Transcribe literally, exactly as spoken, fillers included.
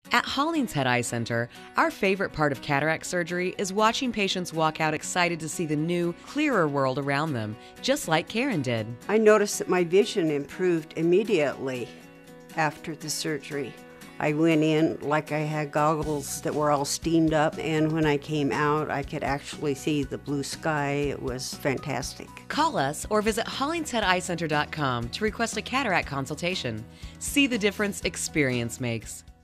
At Hollingshead Eye Center, our favorite part of cataract surgery is watching patients walk out excited to see the new, clearer world around them, just like Karen did. I noticed that my vision improved immediately after the surgery. I went in like I had goggles that were all steamed up, and when I came out, I could actually see the blue sky. It was fantastic. Call us or visit hollingshead eye center dot com to request a cataract consultation. See the difference experience makes.